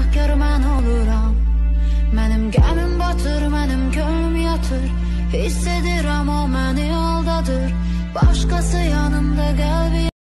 günahkar mən oluram. Mənim qəmim batır, mənim könlüm yatır. Hiss edirəm o məni aldadır. Başqası yanımda qəlbi